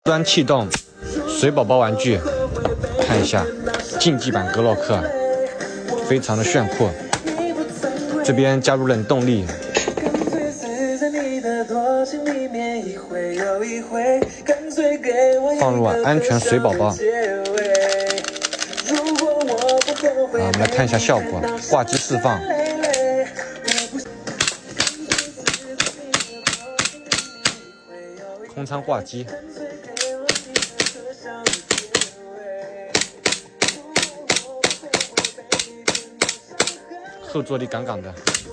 钻气动水宝宝玩具，看一下竞技版格洛克，非常的炫酷。这边加入冷动力，放入安全水宝宝。我们来看一下效果，挂机释放。空舱挂机，后坐力杠杠的。